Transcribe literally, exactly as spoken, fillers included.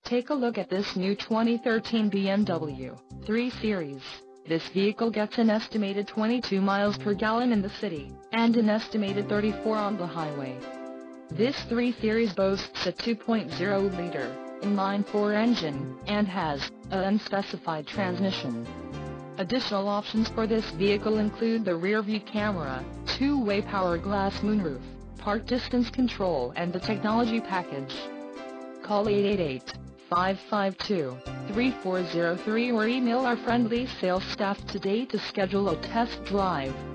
Take a look at this new twenty thirteen B M W three Series. This vehicle gets an estimated twenty-two miles per gallon in the city, and an estimated thirty-four on the highway. This three Series boasts a two point oh liter inline-four engine, and has an unspecified transmission. Additional options for this vehicle include the rear-view camera, two-way power glass moonroof, park distance control and the technology package. Call eight eight eight, five five two, three four zero three or email our friendly sales staff today to schedule a test drive.